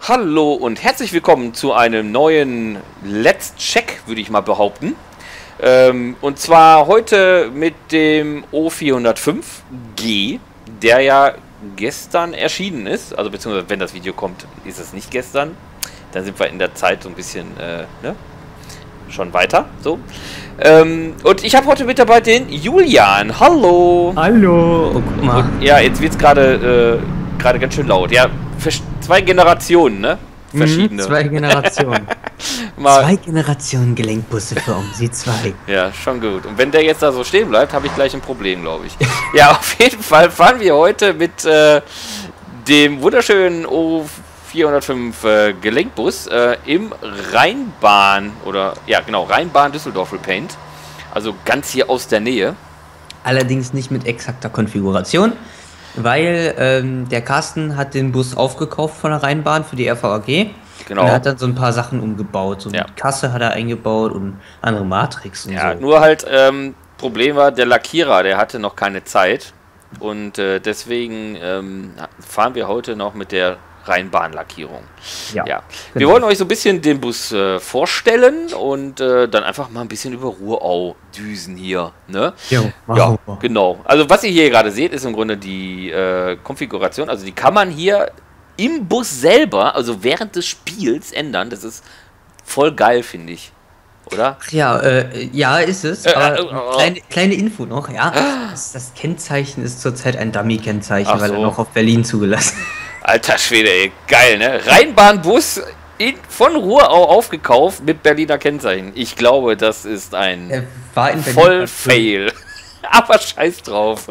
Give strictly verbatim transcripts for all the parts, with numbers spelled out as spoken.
Hallo und herzlich willkommen zu einem neuen Let's Check, würde ich mal behaupten. Ähm, und zwar heute mit dem O vierhundertfünf G, der ja gestern erschienen ist. Also beziehungsweise wenn das Video kommt, ist es nicht gestern. Dann sind wir in der Zeit so ein bisschen, äh, ne? Schon weiter, so. Ähm, und ich habe heute mit dabei den Julian. Hallo! Hallo! Oh, guck mal. Und, ja, jetzt wird es gerade äh, gerade ganz schön laut. Ja, für zwei Generationen, ne? Verschiedene. Mhm, zwei Generationen. Mal, zwei Generationen Gelenkbusse für um sie zwei. Ja, schon gut. Und wenn der jetzt da so stehen bleibt, habe ich gleich ein Problem, glaube ich. Ja, auf jeden Fall fahren wir heute mit äh, dem wunderschönen O vierhundertfünf äh, Gelenkbus äh, im Rheinbahn oder ja genau Rheinbahn Düsseldorf Repaint, also ganz hier aus der Nähe. Allerdings nicht mit exakter Konfiguration, weil ähm, der Carsten hat den Bus aufgekauft von der Rheinbahn für die R V A G. Genau. Und er hat dann so ein paar Sachen umgebaut, so Ja. eine Kasse hat er eingebaut und andere Matrix und Ja, so. nur halt ähm, Problem war, der Lackierer, der hatte noch keine Zeit und äh, deswegen ähm, fahren wir heute noch mit der Rheinbahn-Lackierung. Ja. ja. Wir Genau. wollen euch so ein bisschen den Bus äh, vorstellen und äh, dann einfach mal ein bisschen über Ruhrau düsen hier. Ne? Jo, ja, wow. genau. Also was ihr hier gerade seht, ist im Grunde die äh, Konfiguration. Also die kann man hier im Bus selber, also während des Spiels ändern. Das ist voll geil, finde ich. Oder? Ach ja, äh, ja, ist es. Äh, Aber äh, äh, kleine, kleine Info noch, ja. Das, das Kennzeichen ist zurzeit ein Dummy-Kennzeichen, Ach weil so. er noch auf Berlin zugelassen ist. Alter Schwede, ey, geil, ne? Rheinbahnbus in, von Ruhrau aufgekauft mit Berliner Kennzeichen. Ich glaube, das ist ein Er war in Berlin voll Fail. Aber scheiß drauf.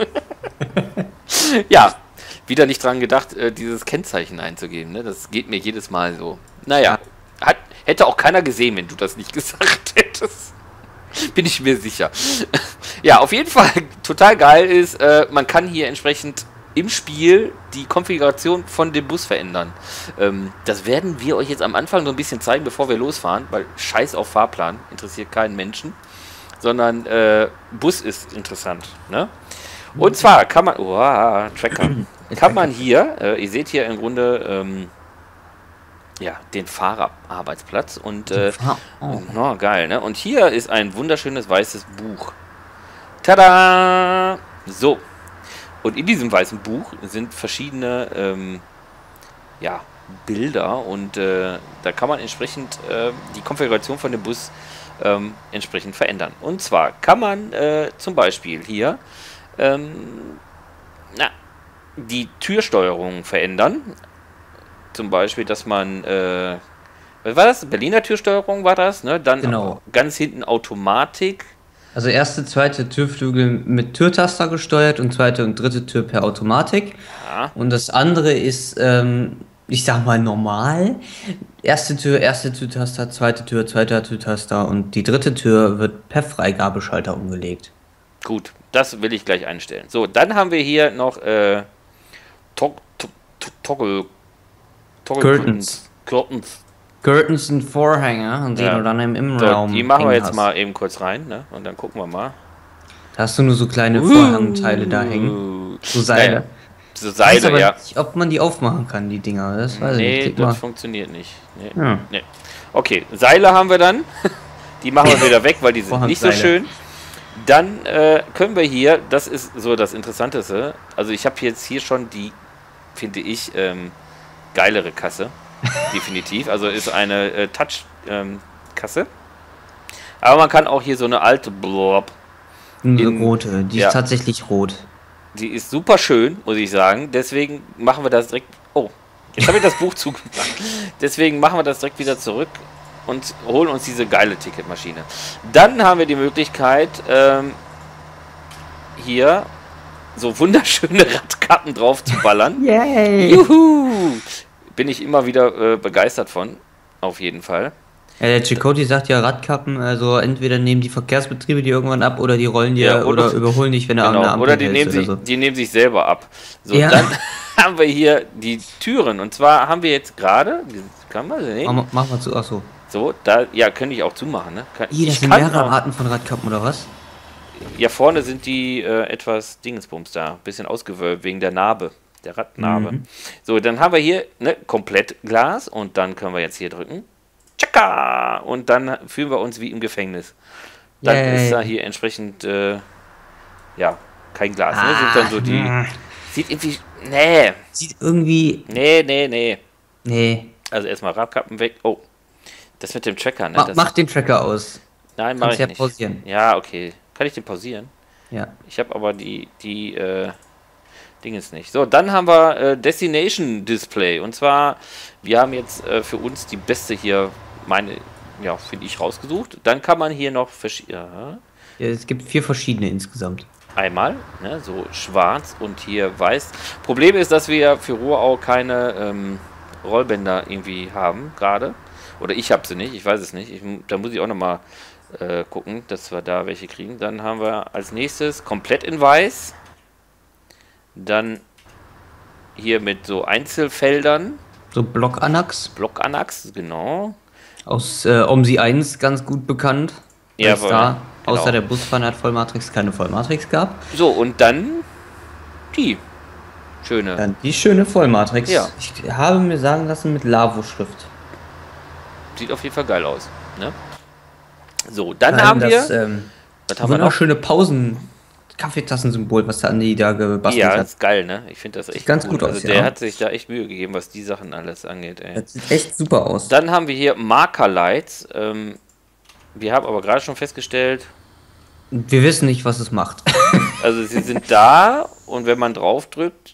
Ja, wieder nicht dran gedacht, äh, dieses Kennzeichen einzugeben, ne? Das geht mir jedes Mal so. Naja, hat, hätte auch keiner gesehen, wenn du das nicht gesagt hättest. Bin ich mir sicher. Ja, auf jeden Fall total geil ist, äh, man kann hier entsprechend im Spiel die Konfiguration von dem Bus verändern. Ähm, das werden wir euch jetzt am Anfang so ein bisschen zeigen, bevor wir losfahren, weil scheiß auf Fahrplan, interessiert keinen Menschen, sondern äh, Bus ist interessant. Ne? Und zwar kann man, oh, Tracker, kann man hier, äh, ihr seht hier im Grunde ähm, ja, den Fahrerarbeitsplatz und äh, Oh. oh, geil, ne? Und hier ist ein wunderschönes weißes Buch. Tada! So. Und in diesem weißen Buch sind verschiedene ähm, ja, Bilder und äh, da kann man entsprechend äh, die Konfiguration von dem Bus ähm, entsprechend verändern. Und zwar kann man äh, zum Beispiel hier ähm, na, die Türsteuerung verändern. Zum Beispiel, dass man, äh, was war das? Berliner Türsteuerung war das, ne? Dann Genau. ganz hinten Automatik. Also erste, zweite Türflügel mit Türtaster gesteuert und zweite und dritte Tür per Automatik. Ja. Und das andere ist, ähm, ich sag mal normal. Erste Tür, erste Türtaster, zweite Tür, zweiter Türtaster und die dritte Tür wird per Freigabeschalter umgelegt. Gut, das will ich gleich einstellen. So, dann haben wir hier noch äh, Tog Tog Tog Toggle Toggle Curtains. Curtains. Curtains sind Vorhänge, und die Ja. du dann im So, Innenraum die machen wir hängen jetzt hast. mal eben kurz rein, ne? Und dann gucken wir mal. Da hast du nur so kleine Vorhangteile da hängen. Uh, So Seile. naja, so Ich weiß Seile, aber ja. nicht, ob man die aufmachen kann, die Dinger. Das weiß ich Nee, nicht. Klick das mal. funktioniert nicht. Nee. Ja. Nee. Okay, Seile haben wir dann. Die machen wir wieder weg, weil die sind nicht so Vorhangseile. schön. Dann äh, können wir hier, das ist so das Interessanteste, also ich habe jetzt hier schon die, finde ich, ähm, geilere Kasse. Definitiv. Also ist eine äh, Touch-Kasse. Ähm, Aber man kann auch hier so eine alte Blob. Eine in- rote, die ja. ist tatsächlich rot. Die ist super schön, muss ich sagen. Deswegen machen wir das direkt. Oh, jetzt habe ich das Buch zugemacht. Deswegen machen wir das direkt wieder zurück und holen uns diese geile Ticketmaschine. Dann haben wir die Möglichkeit, ähm, hier so wunderschöne Radkappen drauf zu ballern. Yay! Juhu! Bin ich immer wieder äh, begeistert von. Auf jeden Fall. Ja, der Chakotay sagt ja Radkappen, also entweder nehmen die Verkehrsbetriebe die irgendwann ab oder die rollen dir Ja, oder- oder, überholen dich, wenn du an der Genau. Ampel Oder die hältst nehmen, sich, oder so. die nehmen sich selber ab. So, Ja. dann haben wir hier die Türen. Und zwar haben wir jetzt gerade. Kann man sehen? Mach, mal- mach mal zu, achso. So, da, ja, könnte ich auch zumachen, ne? Kann, Ih, das ich sind kann mehrere auch, Arten von Radkappen, oder was? ja, vorne sind die äh, etwas Dingensbums da. Bisschen ausgewölbt wegen der Narbe. Der Radnabe. Mhm. So, dann haben wir hier ne, komplett Glas und dann können wir jetzt hier drücken. Tschakka! Und dann fühlen wir uns wie im Gefängnis. Dann Yay. ist da hier entsprechend, äh, ja, kein Glas. Ne? Ah, Sind dann so die. mh. Sieht irgendwie. Nee, Sieht irgendwie. nee, nee, nee. Nee. Also erstmal Radkappen weg. Oh, das mit dem Tracker, ne? Ma Das, mach den Tracker aus. nein, mach kannst ich ja nicht. pausieren. Ja, okay. Kann ich den pausieren? Ja. Ich habe aber die, die, äh, Dinges nicht. So, dann haben wir äh, Destination Display. Und zwar, wir haben jetzt äh, für uns die beste hier, meine, ja, finde ich, rausgesucht. Dann kann man hier noch verschiedene. Ja, es gibt vier verschiedene insgesamt. Einmal, ne, so schwarz und hier weiß. Problem ist, dass wir für Ruhrau keine ähm, Rollbänder irgendwie haben, gerade. Oder ich habe sie nicht, ich weiß es nicht. Ich, da muss ich auch nochmal äh, gucken, dass wir da welche kriegen. Dann haben wir als nächstes komplett in weiß. Dann hier mit so Einzelfeldern. So Block-Anax Block-Anax, genau. aus äh, OMSI eins ganz gut bekannt. Ja, Weil es aber- da genau. außer der Busfahrt Vollmatrix keine Vollmatrix gab. So, und dann die schöne. Dann die schöne Vollmatrix. Ja. Ich habe mir sagen lassen mit Lavo-Schrift. Sieht auf jeden Fall geil aus. Ne? So, dann Vor allem haben wir. das, ähm, was haben wir noch? wunderschöne Pausen, Kaffeetassensymbol, was der Andi da gebastelt Ja, hat. das ist geil, ne? Ich finde das echt ganz gut aus, Also ja. der hat sich da echt Mühe gegeben, was die Sachen alles angeht, ey. Das sieht echt super aus. Dann haben wir hier Marker-Lights. Ähm, wir haben aber gerade schon festgestellt, Wir wissen nicht, was es macht. also sie sind da und wenn man drauf drückt,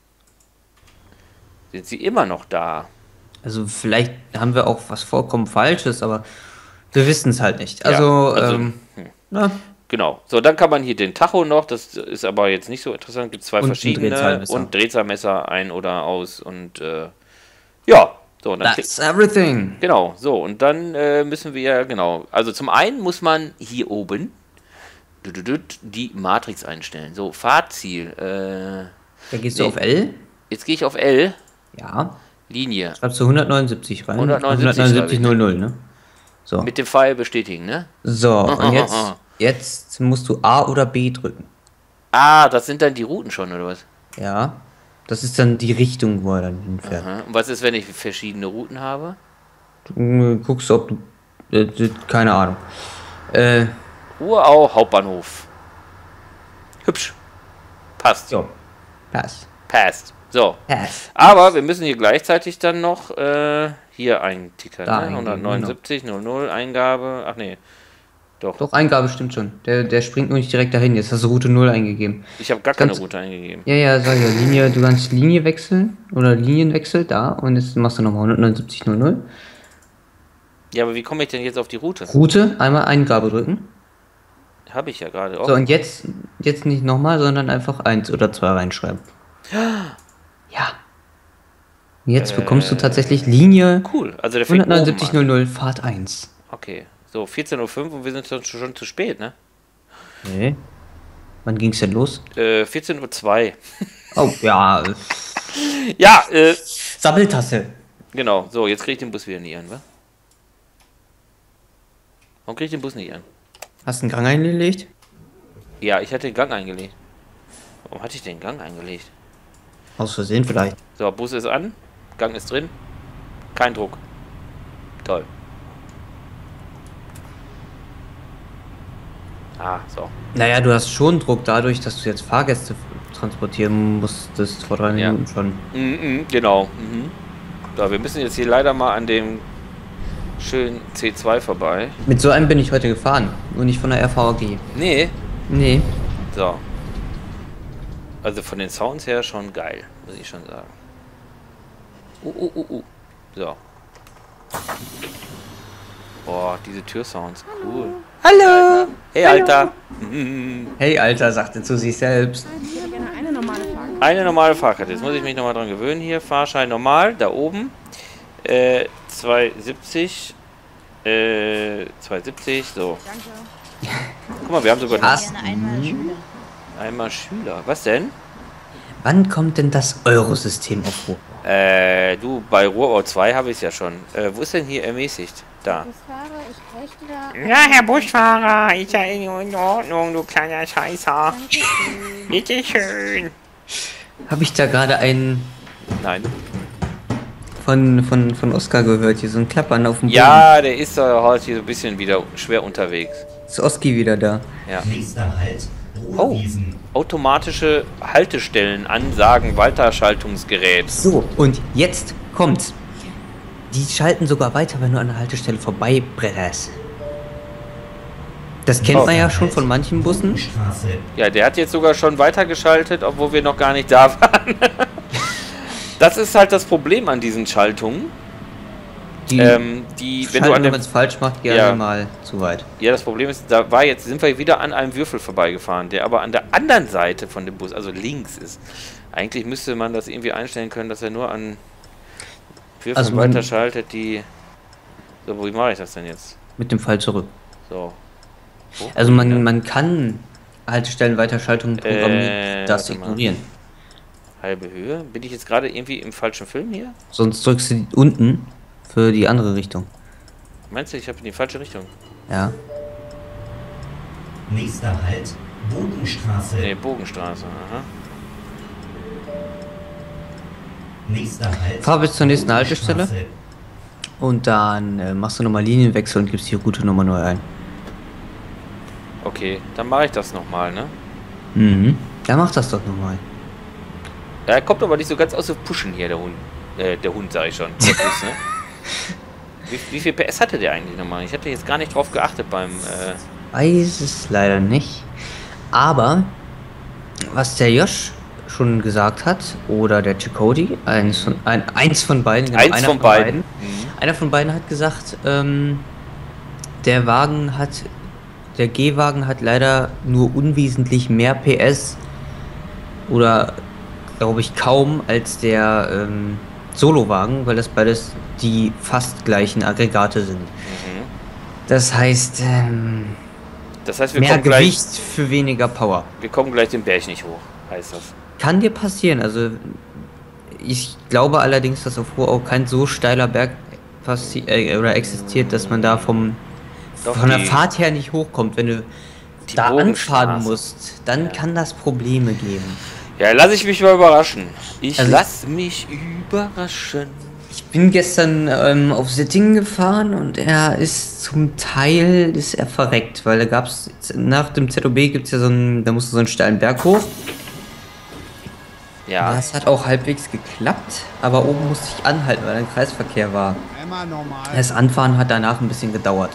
sind sie immer noch da. Also vielleicht haben wir auch was vollkommen Falsches, aber wir wissen es halt nicht. Ja, Also, also, ähm, hm. na, Genau. So, dann kann man hier den Tacho noch, das ist aber jetzt nicht so interessant, gibt zwei Und ein verschiedene Drehzahlmesser. und Drehzahlmesser ein oder aus und äh, ja, so, und dann klick- that's everything. genau, so, und dann äh, müssen wir ja, genau, also zum einen muss man hier oben düdüdüd, die Matrix einstellen. So, Fahrziel, äh, Da gehst Nee. du auf L. jetzt gehe ich auf L, Ja. Linie, Schreibst du hundertneunundsiebzig rein. hundertneunundsiebzig hundertneunundsiebzig null null, ne? So. mit dem Pfeil bestätigen, ne? So, und jetzt, jetzt musst du A oder B drücken. Ah, das sind dann die Routen schon, oder was? Ja. Das ist dann die Richtung, wo er dann hinfährt. Aha. Und was ist, wenn ich verschiedene Routen habe? Du guckst, ob du. Äh, d- keine Ahnung. Äh, Ruhrau Hauptbahnhof. Hübsch. Passt. so. Pass. Passt. So. Pass. Aber wir müssen hier gleichzeitig dann noch äh, hier eintickern. Da Ne? eingeben, hundertneunundsiebzig null null Eingabe. Ach nee. Doch. Doch, Eingabe stimmt schon. Der, der springt nur nicht direkt dahin. Jetzt hast du Route null eingegeben. Ich habe gar keine Kannst- Route eingegeben. Ja, ja, sag ja. Linie, du kannst Linie wechseln. Oder Linienwechsel, da. Und jetzt machst du nochmal hundertneunundsiebzig null null. Ja, aber wie komme ich denn jetzt auf die Route? Route, einmal Eingabe drücken. Habe ich ja gerade auch. So, und jetzt, jetzt nicht nochmal, sondern einfach eins oder zwei reinschreiben. Ja. Und jetzt bekommst du tatsächlich Linie Cool. Also der fängt oben hundertneunundsiebzig an. null null, Fahrt eins. Okay. So, vierzehn Uhr fünf und wir sind schon, schon zu spät, ne? Nee. Wann ging's denn los? Äh, vierzehn Uhr zwei. Oh, ja. äh, Ja, äh, Sabbeltasse. genau. So, jetzt kriege ich den Bus wieder nicht an, wa? Warum kriege ich den Bus nicht an? Hast du einen Gang eingelegt? Ja, ich hatte den Gang eingelegt. Warum hatte ich den Gang eingelegt? Aus Versehen vielleicht. So, Bus ist an, Gang ist drin, kein Druck. Toll. Ah, so. Naja, du hast schon Druck dadurch, dass du jetzt Fahrgäste transportieren musstest vor drei Ja. Minuten schon. Mhm, genau. Mhm. So, wir müssen jetzt hier leider mal an dem schönen C zwei vorbei. Mit so einem bin ich heute gefahren. Nur nicht von der R V A G. Nee. Nee. So. Also von den Sounds her schon geil, muss ich schon sagen. Uh, uh, uh, uh. So. Boah, diese Türsounds, cool. Hallo! Hey, Alter. Mhm. Hey, Alter, sagte zu sich selbst. Ich hätte gerne eine normale Frage. Eine normale Fahrkarte. Jetzt muss ich mich nochmal dran gewöhnen hier. Fahrschein normal, da oben. Äh, zwei siebzig. Äh, zwei siebzig, so. Danke. Guck mal, wir haben sogar noch Was? Gerne einmal Schüler. einmal Schüler. Was denn? Wann kommt denn das Eurosystem auf Ruhr? Äh, du, bei Ruhrbau zwei habe ich es ja schon. Äh, wo ist denn hier ermäßigt? Da. Busfahrer, ich bräuchte da. Ja, Herr Busfahrer, ist ja in Ordnung, du kleiner Scheißer. Dankeschön. Bitte schön. Habe ich da gerade einen Nein. von, von, von Oskar gehört, hier so ein Klappern auf dem Boden. Ja, der ist da heute hier so ein bisschen wieder schwer unterwegs. Ist Oski wieder da? Ja. Nächster Halt, Oh, Ruhrwiesen. automatische Haltestellen, Ansagen, Weiterschaltungsgerät. So, und jetzt kommt's. Die schalten sogar weiter, wenn du an der Haltestelle vorbei bretterst. Das kennt Oh. man ja schon von manchen Bussen. Straße. Ja, der hat jetzt sogar schon weitergeschaltet, obwohl wir noch gar nicht da waren. Das ist halt das Problem an diesen Schaltungen. Die Ähm, die, wenn du schalten, an wenn dem, man es falsch macht, gerne Ja. mal zu weit. ja, das Problem ist, da war jetzt, sind wir wieder an einem Würfel vorbeigefahren, der aber an der anderen Seite von dem Bus, also links ist. Eigentlich müsste man das irgendwie einstellen können, dass er nur an Würfeln Also man- weiterschaltet, die... So, wie mache ich das denn jetzt? Mit dem Fall zurück. So. Wo? Also man, man kann Haltestellen Weiterschaltungen programmieren, Äh, das warte mal. ignorieren. Halbe Höhe? Bin ich jetzt gerade irgendwie im falschen Film hier? Sonst drückst du unten für die andere Richtung. Meinst du, ich habe in die falsche Richtung? Ja. Nächster Halt, Bogenstraße. Ne, Bogenstraße, aha. Nächster Halt. Fahr bis zur nächsten Haltestelle. Bogenstraße. Und dann äh, machst du nochmal Linienwechsel und gibst die Route nochmal neu ein. Okay, dann mache ich das nochmal, ne? Mhm. Dann mach das doch nochmal. Ja, er kommt aber nicht so ganz aus dem Pushen hier, der Hund. Äh, der Hund, sag ich schon. Der Bus, ne? Wie, wie viel P S hatte der eigentlich nochmal? Ich hatte jetzt gar nicht drauf geachtet beim, äh... Weiß es leider nicht. Aber, was der Josh schon gesagt hat, oder der Chakoti, eins von, ein, eins von beiden, genau, Eins einer von beiden. Mhm. Einer von beiden hat gesagt, ähm, der Wagen hat, der G-Wagen hat leider nur unwesentlich mehr P S oder glaube ich kaum als der ähm, Solo-Wagen, weil das beides die fast gleichen Aggregate sind. Mhm. Das heißt, ähm, Das heißt, wir mehr kommen, gleich, Gewicht für weniger Power. wir kommen gleich den Berg nicht hoch, heißt das. Kann dir passieren, also ich glaube allerdings, dass auf Ruhr auch kein so steiler Berg passi äh, oder existiert, dass man da vom Doch, von der die- Fahrt her nicht hochkommt. Wenn du Die da Bogenstraße. anfahren musst, dann kann das Probleme geben. Ja, lass ich mich mal überraschen. Ich Also- lass mich überraschen. Ich bin gestern ähm, auf Sittingen gefahren und er ist zum Teil ist er verreckt, weil da gab's nach dem Z O B gibt's ja so einen, da musst du so einen steilen Berg hoch. Ja, Das hat auch halbwegs geklappt, aber oben musste ich anhalten, weil ein Kreisverkehr war. Einmal normal. Das Anfahren hat danach ein bisschen gedauert.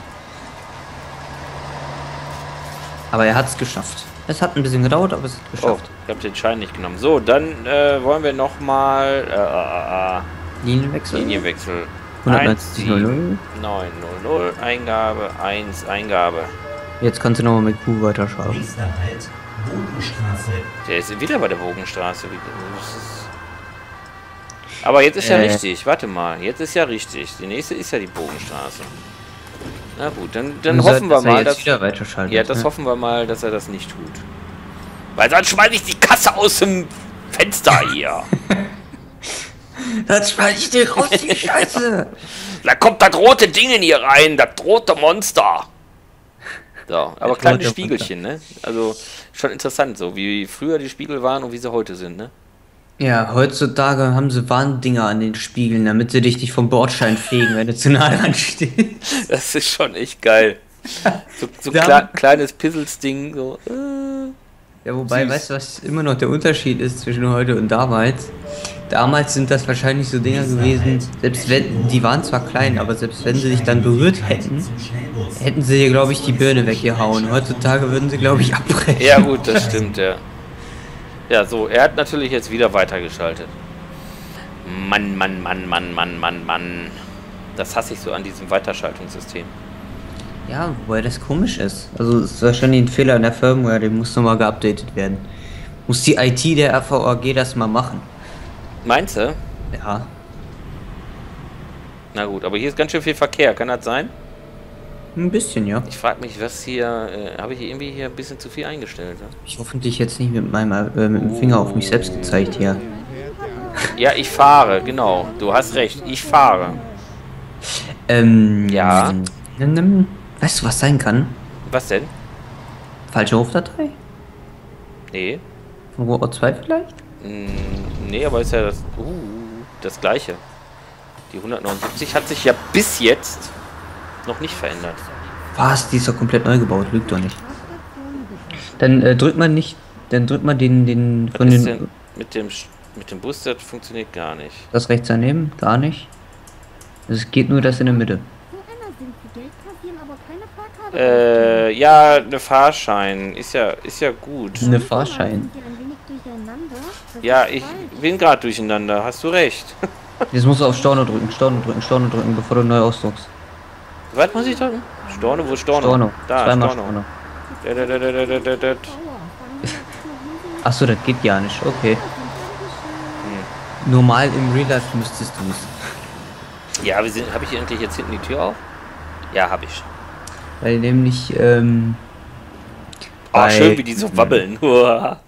Aber er hat es geschafft. Es hat ein bisschen gedauert, aber es hat oh, geschafft. ich habe den Schein nicht genommen. So, dann äh, wollen wir nochmal äh, äh, äh, Linienwechsel. Linienwechsel. hundertneunzig null null. neun null null, Eingabe, eins, Eingabe. Jetzt kannst du nochmal mit Q weiterschauen. Nächster Halt, Bogenstraße. Der ist wieder bei der Bogenstraße. Wie- das ist- Aber jetzt ist ja Äh. richtig. Warte mal, jetzt ist ja richtig. Die nächste ist ja die Bogenstraße. Na gut, dann, dann Und hoffen wir dass er mal, jetzt dass... wieder weiterschaltet. Ja, das ne? hoffen wir mal, dass er das nicht tut. Weil sonst schmeiß ich die Kasse aus dem Fenster hier. Jetzt schmeiß ich dir raus, die Scheiße! Da kommt das rote Ding in hier rein, das rote Monster. So, aber Das kleine rote Spiegelchen, ne? Also schon interessant, so wie früher die Spiegel waren und wie sie heute sind, ne? Ja, heutzutage haben sie Warndinger an den Spiegeln, damit sie dich nicht vom Bordstein fegen, wenn du zu nah dran stehst. Das ist schon echt geil. So, so Da- kle kleines Pizzles-Ding, so. Äh. Ja, wobei, Süß. weißt du, was immer noch der Unterschied ist zwischen heute und damals? Damals sind das wahrscheinlich so Dinger gewesen, selbst wenn, die waren zwar klein, aber selbst wenn sie dich dann berührt hätten, Zum Schnellbus. hätten sie dir, glaube ich, die Birne weggehauen. Heutzutage würden sie, glaube ich, abbrechen. Ja gut, das stimmt, ja. Ja, so, er hat natürlich jetzt wieder weitergeschaltet. Mann, Mann, Mann, Mann, Mann, Mann, Mann. Das hasse ich so an diesem Weiterschaltungssystem. Ja, wobei das komisch ist. Also, es ist wahrscheinlich ein Fehler in der Firmware, der muss nochmal geupdatet werden. Muss die I T der R V A G das mal machen? Meinst du? Ja. Na gut, aber hier ist ganz schön viel Verkehr, kann das sein? Ein bisschen, ja. Ich frage mich, was hier, äh, habe ich hier irgendwie hier ein bisschen zu viel eingestellt? Ne? Ich hoffentlich jetzt nicht mit meinem äh, mit dem Finger auf mich selbst gezeigt hier. Ja, ich fahre, genau. Du hast recht, ich fahre. Ähm. Ja. nimm, nimm, Weißt du, was sein kann? Was denn? Falsche Hofdatei? Nee. Von Ruhr zwei vielleicht? Mm, nee, aber ist ja das, uh, das gleiche. Die hundertneunundsiebzig hat sich ja bis jetzt noch nicht verändert. Was? Die ist doch komplett neu gebaut, lügt doch nicht. Dann äh, drückt man nicht, dann drückt man den, den Was von ist den, denn mit dem, Sch- mit dem Bus, das funktioniert gar nicht. das rechts daneben, gar nicht. Es geht nur das in der Mitte. So einer sind sie Geld kassieren, aber keine Fahrkarte. Äh, ja, eine Fahrschein. Ist ja, ist ja gut. Eine Fahrschein. Sind die ein wenig durcheinander? Das Ja, ist ich falsch. bin gerade durcheinander. Hast du recht. Jetzt musst du auf Storno drücken, Storno drücken, Storno drücken, bevor du neu ausdruckst. Was muss ich drücken? Storno, wo ist Storno? Storno. Da, Zweimal Storno. Storno. Da, da, da, da, da, da, da, da. Aua, fangen wir jetzt noch hin. Achso, das geht ja nicht, okay. Normal im Real Life müsstest du es. Ja, wir sind. Habe ich endlich jetzt hinten die Tür auf? Ja, habe ich. Weil nämlich, ähm. Oh, bei- schön, wie die so wabbeln. Uah.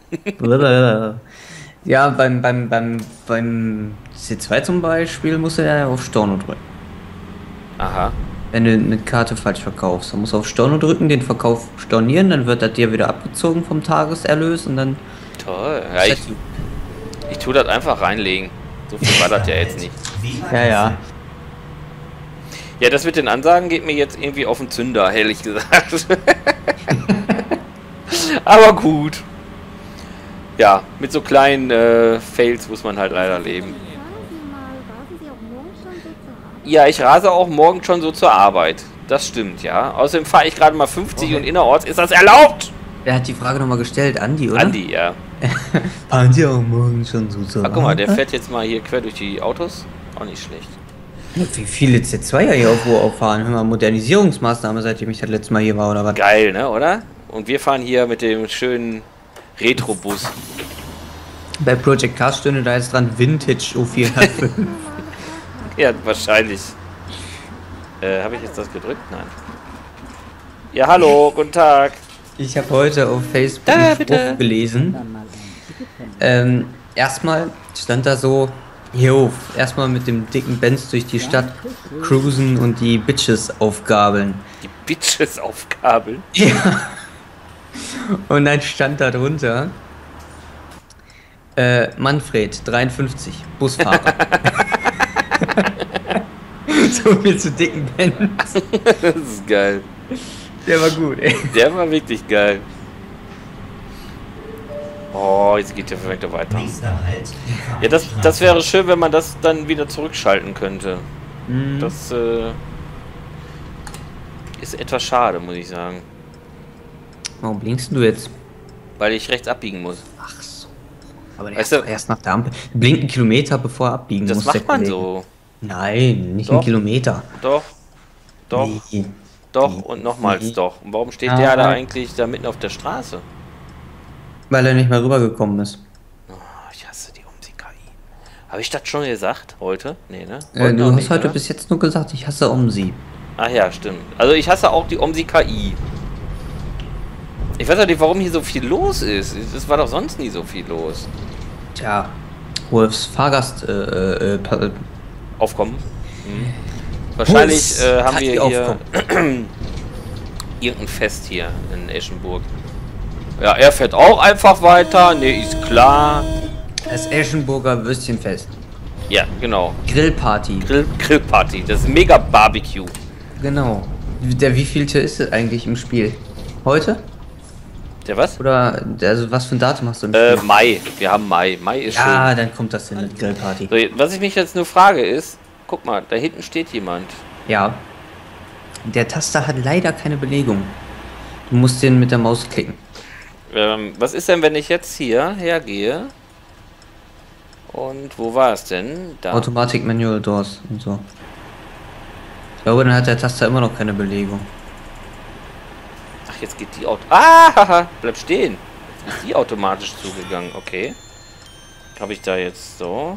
Ja, beim, beim, beim, beim C zwei zum Beispiel musst du ja auf Storno drücken. Aha. Wenn du eine Karte falsch verkaufst, dann musst du auf Storno drücken, den Verkauf stornieren, dann wird das dir wieder abgezogen vom Tageserlös und dann. Toll. Ja, ich, ich tue das einfach reinlegen. So viel war das ja jetzt nicht. Ja, ja. Ja, das mit den Ansagen geht mir jetzt irgendwie auf den Zünder, ehrlich gesagt. Aber gut. Ja, mit so kleinen äh, Fails muss man halt leider leben. Sagen Sie mal, rasen Sie auch morgen schon so zur Arbeit? Ja, ich rase auch morgen schon so zur Arbeit. Das stimmt, ja. Außerdem fahre ich gerade mal fünfzig und innerorts ist das erlaubt. Wer hat die Frage nochmal gestellt? Andi, oder? Andi, ja. Fahren Sie auch morgen schon so zur Ah, guck mal, der Arbeit? fährt jetzt mal hier quer durch die Autos. Auch nicht schlecht. Wie viele C zwei er hier irgendwo auffahren? Hör mal, Modernisierungsmaßnahme, seitdem ich das letzte Mal hier war, oder was? Geil, ne, oder? Und wir fahren hier mit dem schönen Retro-Bus. Bei Project Cars stünde da jetzt dran Vintage O vierhundertfünf. Ja, wahrscheinlich. Äh, habe ich jetzt das gedrückt? Nein. Ja, hallo, guten Tag. Ich habe heute auf Facebook Da, einen bitte. Spruch gelesen. Ähm, erstmal stand da so, jo, erstmal mit dem dicken Benz durch die Stadt cruisen und die Bitches aufgabeln. Die Bitches aufgabeln. Ja. Und dann stand da drunter, äh, Manfred, dreiundfünfzig, Busfahrer. So viel zu dicken Benz. Das ist geil. Der war gut, ey. Der war wirklich geil. Oh, jetzt geht der vielleicht weiter. Nächster Halt. Ja, das, das wäre schön, wenn man das dann wieder zurückschalten könnte. Mhm. Das äh, ist etwas schade, muss ich sagen. Warum blinkst du jetzt? Weil ich rechts abbiegen muss. Ach so. Aber der Weißt ist du- doch erst nach der Ampel. Blinkt einen Kilometer, bevor er abbiegen Das muss. macht der man Kollege. so. Nein, nicht Doch. einen Kilometer. Doch. Doch. Nee. Doch Nee. und nochmals Nee. doch. Und warum steht Ja, der da nein. eigentlich da mitten auf der Straße? Weil er nicht mehr rübergekommen ist. Oh, ich hasse die Umsi-K I. Habe ich das schon gesagt heute? Nee, ne? Äh, Heute du noch hast nicht, heute oder? bis jetzt nur gesagt, ich hasse um sie. Ach ja, stimmt. Also ich hasse auch die Omsi-K I. Ich weiß auch nicht, warum hier so viel los ist. Es war doch sonst nie so viel los. Tja, Wolfs Fahrgast, äh, äh, pa- Aufkommen. Hm. Wahrscheinlich Puls. äh, haben Hat die wir hier Aufkommen. irgendein Fest hier in Eschenburg. Ja, er fährt auch einfach weiter. Ne, ist klar. das Eschenburger Würstchenfest. Ja, genau. Grillparty. Grill Grillparty. Das ist mega Barbecue. Genau. Der wievielte ist es eigentlich im Spiel? Heute? Der was? Oder also was für ein Datum hast du im Äh, Spiel? Mai. Wir haben Mai. Mai ist Ja, dann kommt das hin mit Grillparty. schön. So, was ich mich jetzt nur frage ist, guck mal, da hinten steht jemand. Ja. Der Taster hat leider keine Belegung. Du musst den mit der Maus klicken. Ähm, was ist denn, wenn ich jetzt hier hergehe? Und wo war es denn? Da. Automatic Manual Doors und so. Ich glaube, dann hat der Taster immer noch keine Belegung. Ach, jetzt geht die Auto. Ah, haha, bleib stehen. Jetzt ist die automatisch zugegangen. Okay. Habe ich da jetzt so?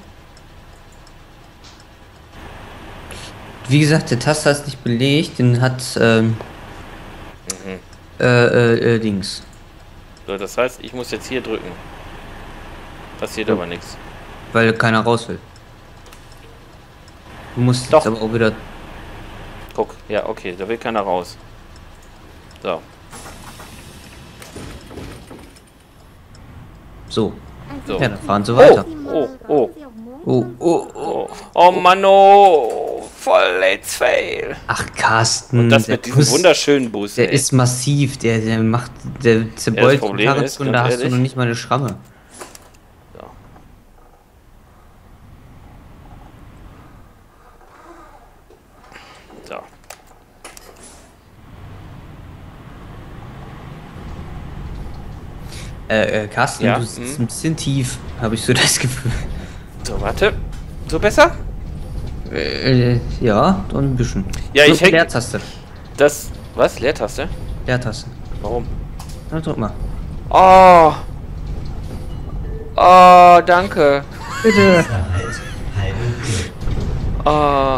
Wie gesagt, der Taster ist nicht belegt, den hat ähm, Mhm. äh, äh, äh, Dings. So, das heißt, ich muss jetzt hier drücken. Passiert Ja. aber nichts. Weil keiner raus will. Du musst Doch. jetzt aber auch wieder. Guck, ja, okay, da will keiner raus. So. So. Also So. Ja, dann fahren sie weiter. Oh, oh. Sie auch morgen Oh, oh, oh. Oh, oh Mann, oh. Voll let's fail. Ach, Carsten. Und das der mit diesem Bus, wunderschönen Bus. Der ey. ist massiv, der, der macht, der zerbeult die Problem Karre ist, zu und ganz da hast du ehrlich, noch nicht mal eine Schramme. So. So. Äh, äh Carsten, Ja, du sitzt hm. ein bisschen tief, habe ich so das Gefühl. So, warte. So besser? Äh, ja, doch ein bisschen. Ja, ich Drück häng- Leertaste. Das. Was? Leertaste? Leertaste. Warum? Na, drück mal. Oh. Oh, danke. Bitte. Nächster Halt, halbe Höhe. Oh.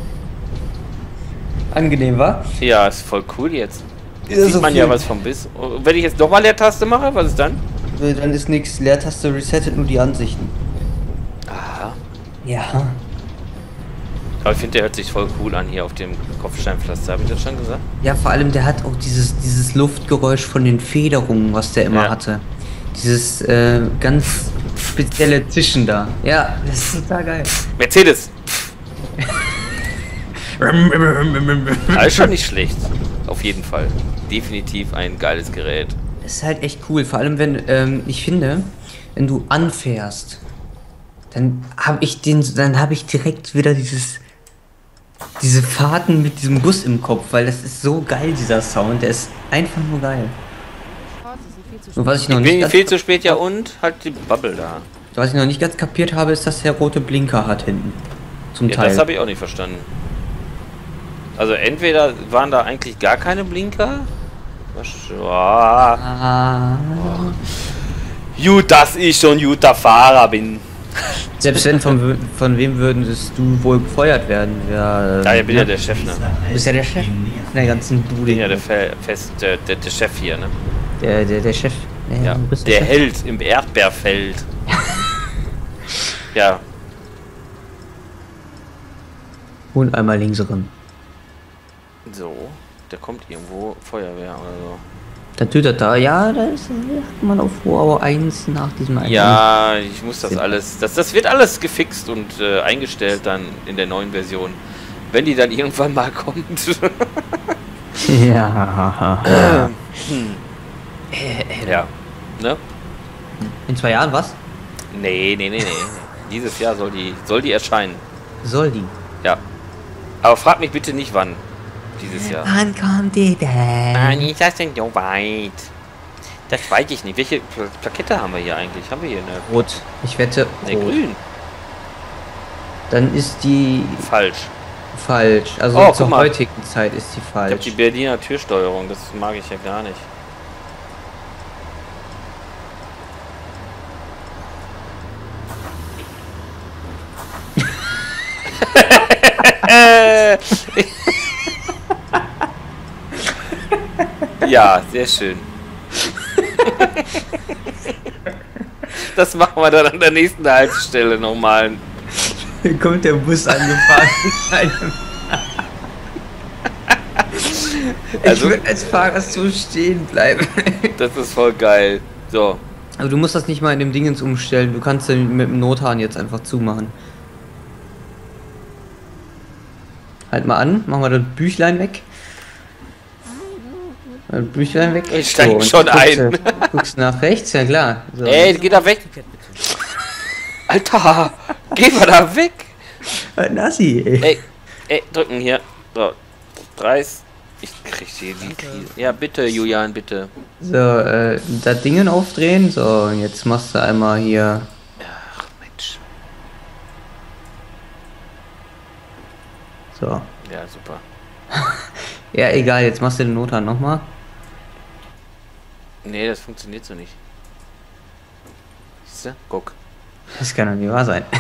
Angenehm, wa? Ja, ist voll cool jetzt. Ja, Sieht so man ja viel. was vom Biss. Und wenn ich jetzt nochmal Leertaste mache, was ist dann? Äh, Dann ist nix. Leertaste resettet nur die Ansichten. Aha. Ja. Aber ich finde, der hört sich voll cool an hier auf dem Kopfsteinpflaster. Habe ich das schon gesagt? Ja, vor allem, der hat auch dieses, dieses Luftgeräusch von den Federungen, was der immer Ja. hatte. Dieses äh, ganz spezielle Zischen da. Ja, das ist total geil. Mercedes! Also schon nicht schlecht. Auf jeden Fall. Definitiv ein geiles Gerät. Das ist halt echt cool. Vor allem, wenn, ähm, ich finde, wenn du anfährst, dann habe ich den, dann habe ich direkt wieder dieses, diese Fahrten mit diesem Bus im Kopf, weil das ist so geil, dieser Sound. Der ist einfach nur geil. Und was ich noch Ich nicht bin ganz, viel zu spät, ja, und halt die Bubble da. was ich noch nicht ganz kapiert habe, ist, dass der rote Blinker hat hinten. Zum Ja, Teil. das habe ich auch nicht verstanden. Also entweder waren da eigentlich gar keine Blinker. Was, oh. Ah. Gut, dass ich schon guter Fahrer bin. Selbst wenn, von, w- von wem würdest du wohl gefeuert werden? Ja, Ja, ich bin ja der Chef, ne? Nächster Halt, Du bist ja der Chef der ganzen Ich Bude. bin ja der, Fe Fest, der, der, der Chef hier, ne? Der, der, der Chef. Ja, Ja, du bist der Chef. Held im Erdbeerfeld. Ja, Und einmal links ran. so. Der kommt irgendwo, Feuerwehr oder so. Da tütet da, ja, da ist hat man auf Rohr eins nach diesem einen. Ja, ich muss das Sind- alles, das, das wird alles gefixt und äh, eingestellt dann in der neuen Version. Wenn die dann irgendwann mal kommt. Ja. Ja, ne? In zwei Jahren was? Nee, nee, nee, nee. Dieses Jahr soll die, soll die erscheinen. Soll die? Ja. Aber frag mich bitte nicht wann. Dieses Jahr. Wann kommt die denn? Wann ist das denn so weit? Das weiß ich nicht. Welche Pla- Plakette haben wir hier eigentlich? Haben wir hier eine? Rot. Ich wette Ne, rot. grün. Dann ist die Falsch. falsch. Also Oh, guck zur mal. heutigen Zeit ist die Ich habe falsch. die Berliner Türsteuerung. Das mag ich ja gar nicht. Ja, sehr schön. Das machen wir dann an der nächsten Haltestelle nochmal. Hier kommt der Bus angefahren. mit einem- Also- ich würde als Fahrer so stehen bleiben. Das ist voll geil. So. Aber du musst das nicht mal in dem Dingens umstellen. Du kannst den mit dem Nothahn jetzt einfach zumachen. Halt mal an, machen wir das Büchlein weg. Das Büchlein weg. Ich steig und schon guckst, ein. du- Guckst nach rechts, ja klar. So. Ey, geh da weg. Alter, geh mal da weg. Ein Nassi, ey. Ey, ey, drücken hier. So. Dreist. Ich krieg hier die Krise. Ja, bitte, Julian, bitte. So, äh, das Dingen aufdrehen. So, und jetzt machst du einmal hier. Ach, Mensch. So. Ja, super. Ja, egal, jetzt machst du den Nothahn nochmal. Nee, das funktioniert so nicht. Siehst du? Guck. Das kann doch nicht wahr sein.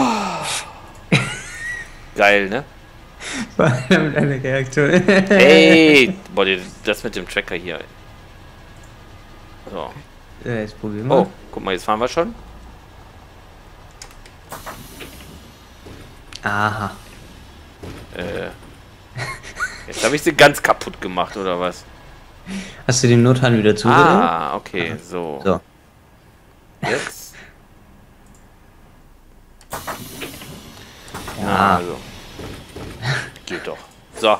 Geil, ne? Vor allem deine Reaktion. Ey! Boah, die- das mit dem Tracker hier. So. Ja, jetzt probieren wir. Oh, guck mal, jetzt fahren wir schon. Aha. Äh. Jetzt habe ich sie ganz kaputt gemacht, oder was? Hast du den Nothahn wieder zugedreht? Ah, okay, so. So. Jetzt. Ja. Also. Geht doch. So.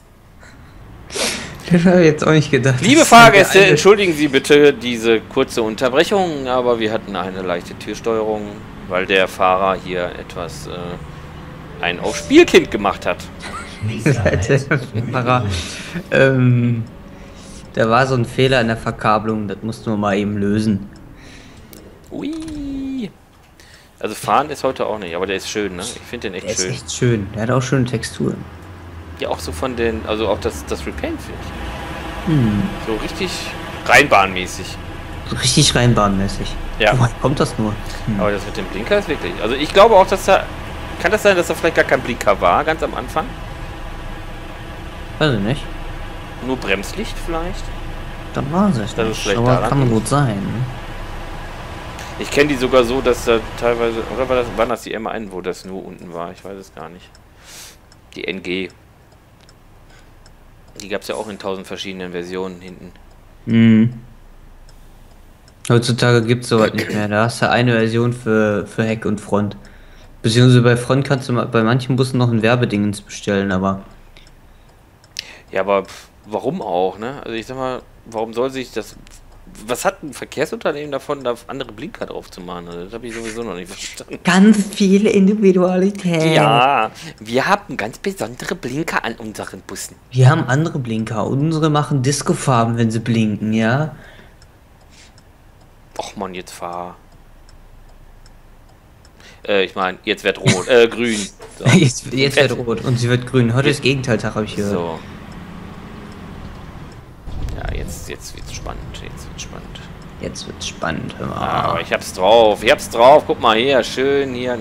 Das habe ich jetzt auch nicht gedacht. Liebe Das ist Fahrgäste, der eine- entschuldigen Sie bitte diese kurze Unterbrechung, aber wir hatten eine leichte Türsteuerung, weil der Fahrer hier etwas äh, ein auf Spielkind gemacht hat. Der Fahrer, ähm, da war so ein Fehler in der Verkabelung, das mussten wir mal eben lösen. Ui. Also fahren ist heute auch nicht, aber der ist schön, ne? Ich finde den echt Der ist schön. echt schön, der hat auch schöne Texturen. Ja, auch so von den, also auch das, das Repaint finde ich. Hm, So richtig reinbahnmäßig. so richtig reinbahnmäßig. Ja. Woher kommt das nur? Hm. Aber das mit dem Blinker ist wirklich. Also ich glaube auch, dass da. Kann das sein, dass da vielleicht gar kein Blinker war, ganz am Anfang? Weiß ich nicht. Nur Bremslicht vielleicht? Dann war es Das ist nicht. vielleicht Aber daran kann liegt. gut sein. Ne? Ich kenne die sogar so, dass da teilweise. Oder war das, waren das die M eins, wo das nur unten war? Ich weiß es gar nicht. Die N G. Die gab es ja auch in tausend verschiedenen Versionen hinten. Mhm. Heutzutage gibt es sowas nicht mehr. Da hast du eine Version für, für Heck und Front. Beziehungsweise bei Front kannst du mal- bei manchen Bussen noch ein Werbedingens bestellen, aber Ja, aber pff, warum auch, ne? Also ich sag mal, warum soll sich das. Was hat ein Verkehrsunternehmen davon, da andere Blinker drauf zu machen? Also das habe ich sowieso noch nicht verstanden. ganz viel Individualität. Ja, wir haben ganz besondere Blinker an unseren Bussen. Wir haben andere Blinker. Unsere machen Discofarben, wenn sie blinken, ja? Och man, jetzt fahr. Äh, ich meine, jetzt wird rot, äh, grün. So. Jetzt, jetzt wird rot und sie wird grün. Heute ist Gegenteiltag, habe ich gehört. So. Ja, jetzt, jetzt wird's spannend. Jetzt wird's spannend. Jetzt wird's spannend. Hör mal. Ah, aber ich hab's drauf. Ich hab's drauf. Guck mal hier. Schön hier.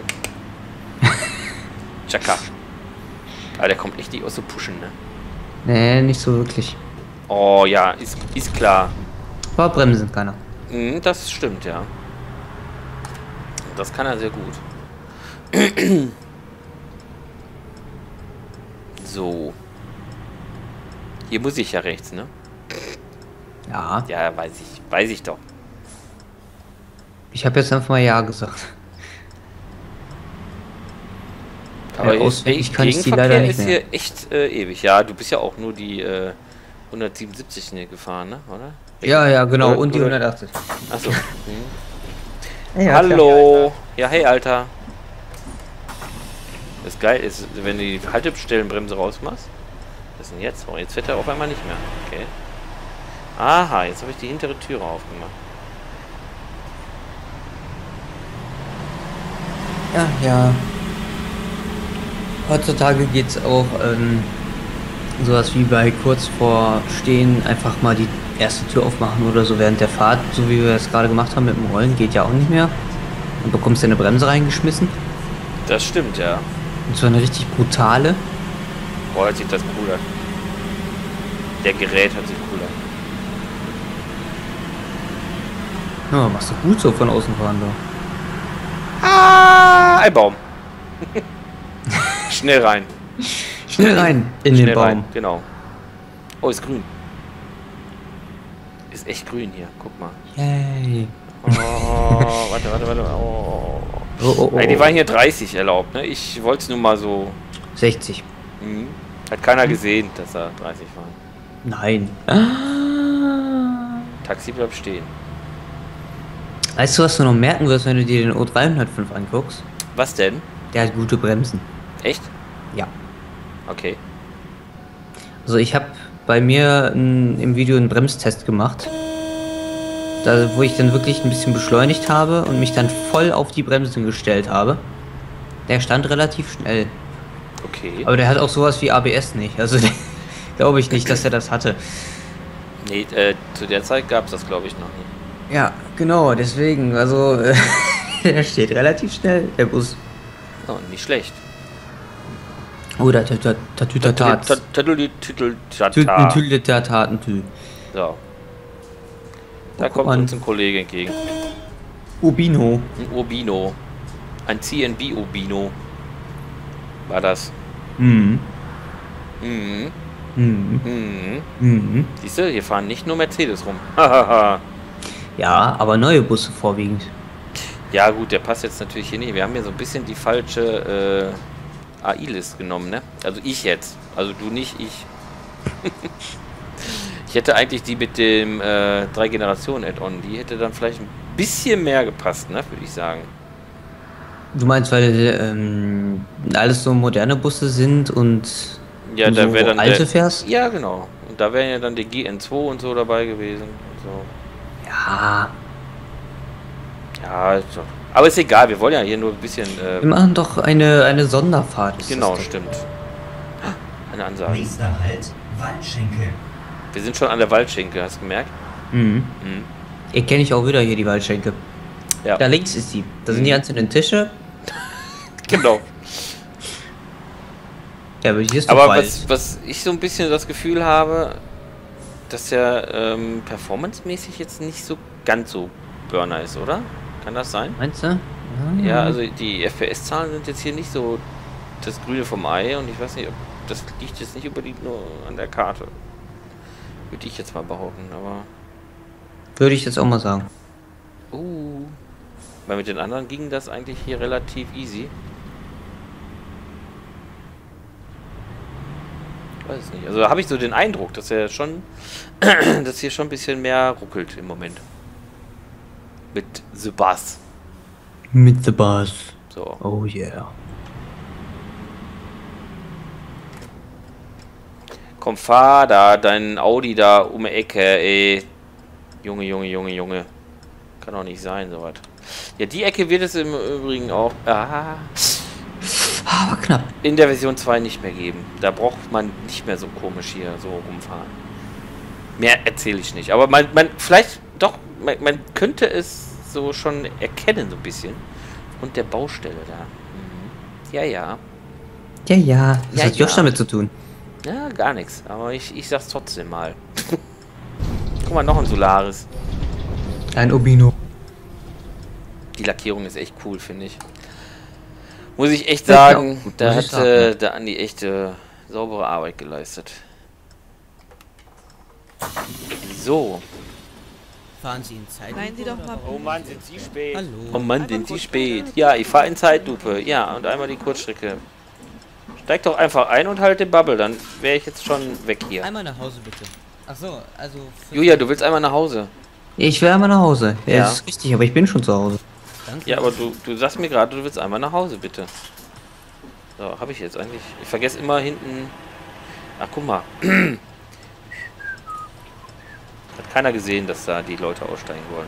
Chaka. Aber der kommt echt nicht aus so pushen, ne? Nee, nicht so wirklich. Oh ja, ist, ist klar. Aber bremsen kann er. Mhm, das stimmt, ja. Das kann er sehr gut. So. Hier muss ich ja rechts, ne? Ja. Ja, weiß ich. Weiß ich doch. Ich habe jetzt einfach mal Ja gesagt. Aber Ja, hier- auswendig kann ich die Gegenverkehr leider nicht ist mehr. hier echt äh, ewig. Ja, du bist ja auch nur die äh, hundertsiebenundsiebzig hier gefahren, ne? Oder? Ja, ja, genau. Oder- Und die oder- hundertachtzig. Achso. Hm. Ja, Hallo. Ja, hey, Alter. Das geil ist, wenn du die Haltestellenbremse rausmachst. Was ist denn jetzt? Oh, jetzt fährt er auf einmal nicht mehr. Okay. Aha, jetzt habe ich die hintere Türe aufgemacht. Ja, ja. Heutzutage geht's auch ähm, sowas wie bei kurz vor Stehen einfach mal die erste Tür aufmachen oder so während der Fahrt, so wie wir es gerade gemacht haben mit dem Rollen, geht ja auch nicht mehr. Dann bekommst du eine Bremse reingeschmissen. Das stimmt, ja. Und zwar eine richtig brutale. Boah, hört sich das cool an. Der Gerät hört sich cool an. Ja, machst du gut so von außen fahren da. Ah, ein Baum. Schnell rein. Schnell rein in Schnell den Baum. rein, genau. Oh, ist grün. Ist echt grün hier, guck mal. Yay. Oh, warte, warte, warte. Oh. Oh, oh, oh. Ey, die waren hier dreißig erlaubt, ne? Ich wollte es nur mal so. sechzig. Hm. Hat keiner gesehen, dass da dreißig waren. Nein. Ah. Taxi bleibt stehen. Weißt du, was du noch merken wirst, wenn du dir den O dreihundertfünf anguckst? Was denn? Der hat gute Bremsen. Echt? Ja. Okay. Also ich habe bei mir n, im Video einen Bremstest gemacht, da, wo ich dann wirklich ein bisschen beschleunigt habe und mich dann voll auf die Bremsen gestellt habe. Der stand relativ schnell. Okay. Aber der hat auch sowas wie A B S nicht. Also glaube ich nicht, dass er das hatte. Nee, äh, zu der Zeit gab es das, glaube ich, noch nicht. Ja, genau, deswegen. Also äh, der steht relativ schnell, der Bus. Oh, nicht schlecht. Oder Tatütatat. Tüdelitüdeltata. Tüdelitatatentü. So. Da guck kommt mal. uns ein Kollege entgegen. Ubino. Ein Urbino. Ein C N B-Urbino. War das. Mhm. Mhm. Mhm. Mhm. Mhm. Siehst du, hier fahren nicht nur Mercedes rum. Hahaha. Ja, aber neue Busse vorwiegend. Ja gut, der passt jetzt natürlich hier nicht. Wir haben hier so ein bisschen die falsche äh, A I-List genommen, ne? Also ich jetzt. Also du nicht, ich. Ich hätte eigentlich die mit dem äh, drei Generationen Add-on, die hätte dann vielleicht ein bisschen mehr gepasst, ne? Würde ich sagen. Du meinst, weil ähm, alles so moderne Busse sind und Ja, du da so wäre dann alte der, fährst? Ja, genau. Und da wären ja dann die G N zwei und so dabei gewesen. Und so. Ja, Ja, ist doch. Aber ist egal, wir wollen ja hier nur ein bisschen. Äh, wir machen doch eine, eine Sonderfahrt. ist genau, das doch. stimmt. Eine Ansage. Nächster Halt, Waldschenke. Wir sind schon an der Waldschenke, hast du gemerkt? Mhm. Mhm. Hier kenne ich auch wieder hier die Waldschenke. Ja, Da links ist die. Da sind die einzelnen Tische. genau. Ja, aber hier ist doch Aber Wald. was, was ich so ein bisschen das Gefühl habe, dass der ähm, performancemäßig jetzt nicht so ganz so Burner ist, oder? Kann das sein? Meinst du? Ja, also die F P S-Zahlen sind jetzt hier nicht so das Grüne vom Ei und ich weiß nicht, ob das liegt jetzt nicht unbedingt nur an der Karte. Würde ich jetzt mal behaupten, aber. Würde ich jetzt auch mal sagen. Uh. Weil mit den anderen ging das eigentlich hier relativ easy. Ich weiß es nicht. Also da habe ich so den Eindruck, dass er schon, dass hier schon ein bisschen mehr ruckelt im Moment. Mit The Bus. Mit the bus. So. Oh yeah. Komm, fahr da, dein Audi da um die Ecke, ey. Junge, Junge, Junge, Junge. Kann doch nicht sein, sowas. Ja, die Ecke wird es im Übrigen auch ah, Aber knapp. in der Version zwei nicht mehr geben. Da braucht man nicht mehr so komisch hier so rumfahren. Mehr erzähle ich nicht. Aber man, man vielleicht doch, man, man könnte es so schon erkennen, so ein bisschen. Und der Baustelle da. Mhm. Ja, ja. Ja, ja. Was Ja, hat Josh ja. damit zu tun? Ja, gar nichts. Aber ich, ich sag's trotzdem mal. Guck mal, noch ein Solaris. Ein Obino. Die Lackierung ist echt cool, finde ich. Muss ich echt Ja, sagen, ja, gut, da muss ich hat äh, sagen. der Andi echt äh, saubere Arbeit geleistet. So. Fahren Sie in Zeit? Seien Sie doch mal. Oh Mann, sind Sie spät. Hallo. Oh Mann, sind Sie spät. Ja, ich fahre in Zeitlupe. Ja, und einmal die Kurzstrecke. Steig doch einfach ein und halt den Bubble, dann wäre ich jetzt schon weg hier. Einmal nach Hause bitte. Ach so, also. für- Julia, du willst einmal nach Hause. Ich will einmal nach Hause. Ja, Ja. das ist richtig, aber ich bin schon zu Hause. Danke. Ja, aber du, du sagst mir gerade, du willst einmal nach Hause, bitte. So, habe ich jetzt eigentlich. Ich vergesse immer hinten. Ach, guck mal. Hat keiner gesehen, dass da die Leute aussteigen wollen.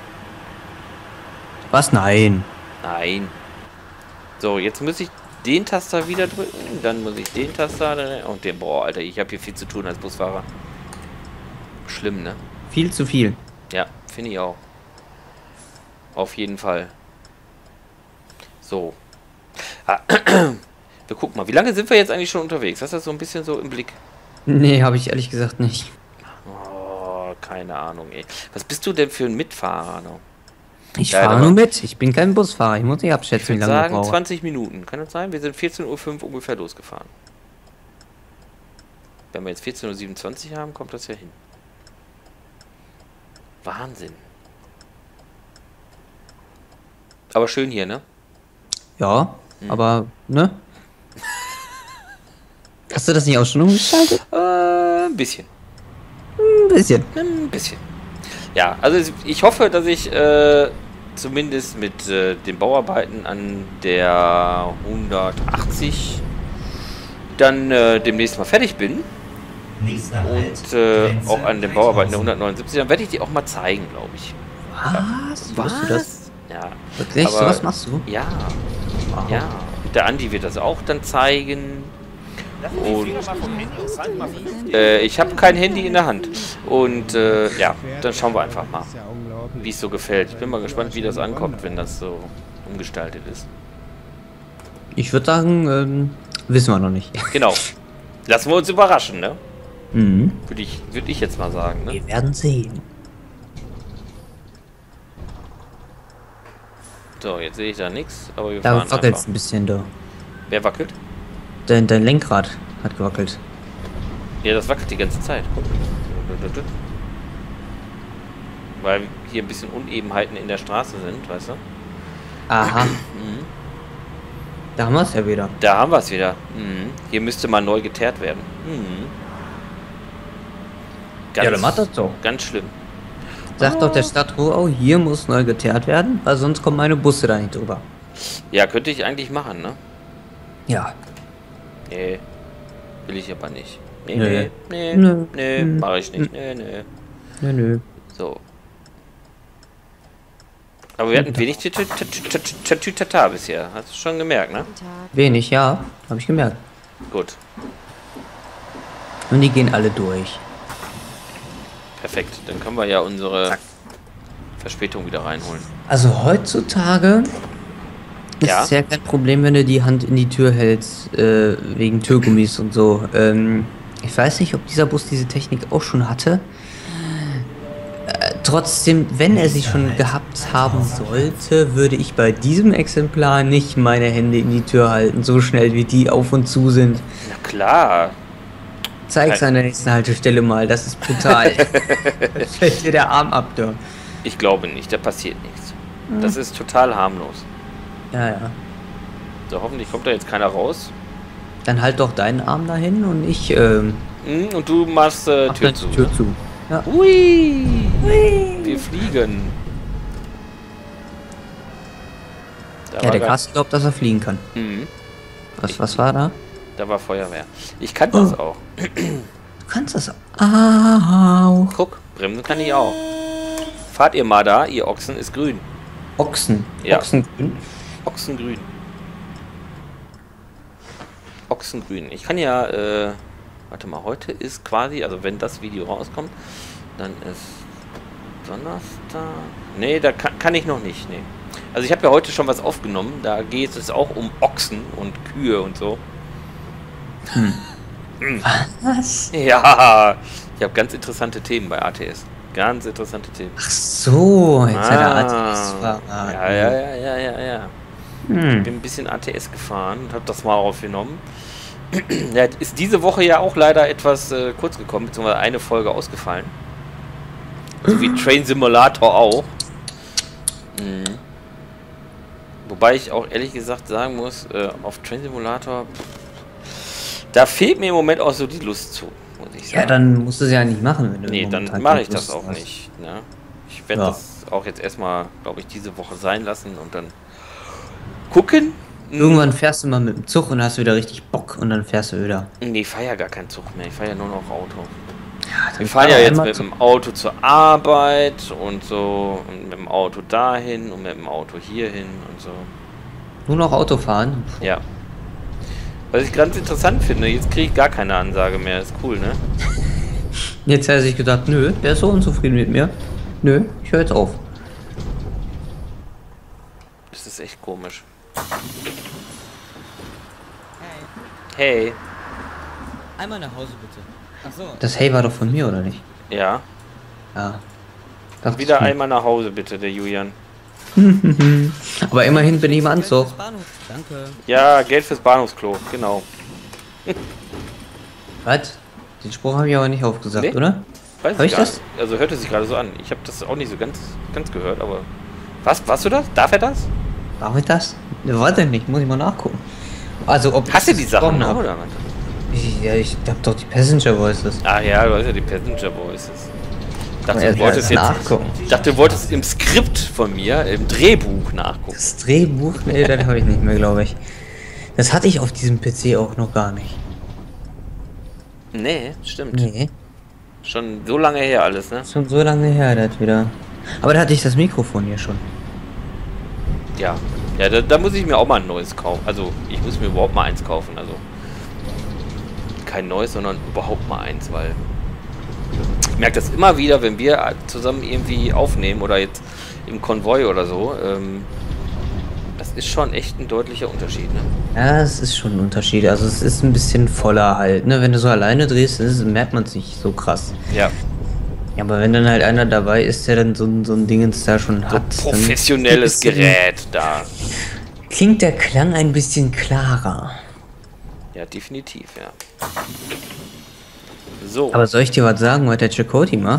Was? Nein. Nein. So, jetzt muss ich den Taster wieder drücken. Dann muss ich den Taster. dann- Und den. Boah, Alter, ich habe hier viel zu tun als Busfahrer. Schlimm, ne? Viel zu viel. Ja, finde ich auch. Auf jeden Fall. So. Ah, wir gucken mal. Wie lange sind wir jetzt eigentlich schon unterwegs? Hast du das so ein bisschen so im Blick? Nee, habe ich ehrlich gesagt nicht. Oh, keine Ahnung, ey. Was bist du denn für ein Mitfahrer? No? Ich Ja, fahre aber- nur mit. Ich bin kein Busfahrer. Ich muss nicht Ich abschätzen, wie würde lange ich sagen brauche. zwanzig Minuten. Kann das sein? Wir sind vierzehn Uhr fünf ungefähr losgefahren. Wenn wir jetzt vierzehn Uhr siebenundzwanzig haben, kommt das ja hin. Wahnsinn. Aber schön hier, ne? Ja, Hm. aber, ne? Hast du das nicht auch schon umgeschaltet? Äh, ein bisschen. Ein bisschen. Ein bisschen. Ja, also es- ich hoffe, dass ich äh, zumindest mit äh, den Bauarbeiten an der hundertachtzig dann äh, demnächst mal fertig bin. Nächster Halt, Und äh, Grenze auch an den Bauarbeiten der dreitausend. hundertneunundsiebzig. Dann werde ich die auch mal zeigen, glaube ich. Was? Machst du das? Ja. Wirklich? Aber- So was machst du? Ja. Wow. Ja. Und der Andi wird das auch dann zeigen. Und äh, ich habe kein Handy in der Hand. Und äh, ja, dann schauen wir einfach mal, wie es so gefällt. Ich bin mal gespannt, wie das ankommt, wenn das so umgestaltet ist. Ich würde sagen, ähm, wissen wir noch nicht. Genau. Lassen wir uns überraschen, ne? Mhm. Würde ich, würd ich jetzt mal sagen, ne? Wir werden sehen. So, jetzt sehe ich da nichts, aber wir Da fahren wackelt es einfach. ein bisschen, da. Wer wackelt? Dein, dein Lenkrad hat gewackelt. Ja, das wackelt die ganze Zeit. Weil hier ein bisschen Unebenheiten in der Straße sind, weißt du? Aha. Mhm. Da haben wir es ja wieder. Da haben wir es wieder. Mhm. Hier müsste mal neu geteert werden. Mhm. Ganz, Ja, dann macht das doch. Ganz schlimm. Sagt doch der Stadtruhe, oh, hier muss neu geteert werden, weil sonst kommen meine Busse da nicht drüber. Ja, könnte ich eigentlich machen, ne? Ja. Nee. Will ich aber nicht. Nee, Nö. nee, nee, Nö. nee, Nö. mach ich nicht. Nee, nee. Nö, nö. So. Aber wir hatten wenig Tatütata bisher. Hast du schon gemerkt, ne? Wenig, ja. Habe ich gemerkt. Gut. Und die gehen alle durch. Perfekt. Dann können wir ja unsere Verspätung wieder reinholen. Also heutzutage ist Ja. es ja kein Problem, wenn du die Hand in die Tür hältst, äh, wegen Türgummis und so. Ähm, ich weiß nicht, ob dieser Bus diese Technik auch schon hatte. Äh, trotzdem, wenn er sie schon gehabt haben sollte, würde ich bei diesem Exemplar nicht meine Hände in die Tür halten, so schnell wie die auf und zu sind. Na klar. Zeig's an der nächsten Haltestelle mal, das ist brutal. Da fällt dir der Arm ab, du. Ich glaube nicht, da passiert nichts. Das ist total harmlos. Ja, ja. So, hoffentlich kommt da jetzt keiner raus. Dann halt doch deinen Arm dahin und ich, ähm, Hm, und du machst äh, mach Tür dann zu. die Tür zu. Ja. Hui! Wir fliegen. Da Ja, war der grad- Gast glaubt, dass er fliegen kann. Mhm, Was, was war da? da war Feuerwehr. Ich kann das Oh. auch. Du kannst das auch. Guck, bremsen kann ich auch. Fahrt ihr mal da, ihr Ochsen ist grün. Ochsen. Ja. Ochsengrün. Ochsengrün. Ochsengrün. Ich kann ja, äh, warte mal, heute ist quasi, also wenn das Video rauskommt, dann ist Donnerstag. Nee, da kann, kann ich noch nicht, nee. Also ich habe ja heute schon was aufgenommen, da geht es auch um Ochsen und Kühe und so. Was? Ja, ich habe ganz interessante Themen bei A T S. Ganz interessante Themen. Ach so, jetzt hat er Ah. A T S verraten. Ja, ja, ja, ja, ja, ja. Hm. Bin ein bisschen A T S gefahren und habe das mal aufgenommen. Ja, ist diese Woche ja auch leider etwas äh, kurz gekommen, beziehungsweise eine Folge ausgefallen. So wie Train Simulator auch. Mhm. Wobei ich auch ehrlich gesagt sagen muss, äh, auf Train Simulator, pff, da fehlt mir im Moment auch so die Lust zu, muss ich sagen. Ja, dann musst du es ja nicht machen, wenn du Nee, dann momentan mache keine ich das Lust auch hast. nicht. Ne? Ich werde Ja. das auch jetzt erstmal, glaube ich, diese Woche sein lassen und dann gucken. Hm, Irgendwann fährst du mal mit dem Zug und hast wieder richtig Bock und dann fährst du wieder. Nee, ich fahre ja gar keinen Zug mehr. Ich fahre ja nur noch Auto. Ja, Wir fahren ja jetzt einmal mit zu- dem Auto zur Arbeit und so und mit dem Auto dahin und mit dem Auto hierhin und so. Nur noch Auto fahren. Ja. Was ich ganz interessant finde, jetzt kriege ich gar keine Ansage mehr. Ist cool, ne? Jetzt hat er sich gedacht, nö, der ist so unzufrieden mit mir. Nö, ich höre jetzt auf. Das ist echt komisch. Hey, Hey. einmal nach Hause bitte. Ach so. Das Hey war doch von mir, oder nicht? Ja. Ja. Dachte Wieder ich mir. einmal nach Hause, bitte, der Julian. Aber immerhin bin ich im Geld Anzug. fürs Bahnhof. Danke. Ja, Geld fürs Bahnhofsklo, genau. Was? Den Spruch habe ich aber nicht aufgesagt, Nee. oder? Weiß Hab ich gar das? nicht. Also hörte sich gerade so an. Ich habe das auch nicht so ganz, ganz gehört, aber. Was? Warst du das? Darf er das? Darf ich das? Ne, warte nicht, muss ich mal nachgucken. Also, ob Hast du ich die das Sachen gesprochen noch, hab. oder was? Ich, ja, ich hab doch die Passenger Voices. Ach ja, du hast ja die Passenger Voices. Ich dachte, Ja, du wolltest ja, jetzt. nachgucken. Ich dachte, du wolltest im Skript von mir, im Drehbuch nachgucken. Das Drehbuch, nee, das habe ich nicht mehr, glaube ich. Das hatte ich auf diesem P C auch noch gar nicht. Nee, stimmt. Nee, Schon so lange her alles, ne? schon so lange her, das wieder. Aber da hatte ich das Mikrofon hier schon. Ja. Ja, da, da muss ich mir auch mal ein neues kaufen. Also, ich muss mir überhaupt mal eins kaufen. Also, kein neues, sondern überhaupt mal eins, weil ich merke das immer wieder, wenn wir zusammen irgendwie aufnehmen oder jetzt im Konvoi oder so. Ähm, das ist schon echt ein deutlicher Unterschied, ne? Ja, es ist schon ein Unterschied. Also es ist ein bisschen voller halt, ne? Wenn du so alleine drehst, ist, merkt man es nicht so krass. Ja. Ja, aber wenn dann halt einer dabei ist, der dann so, ein- so ein Dingens da schon So hat. dann professionelles ist ein bisschen- Gerät da. Klingt der Klang ein bisschen klarer. Ja, definitiv, ja. So, Aber soll ich dir was sagen, was der Chakoti macht?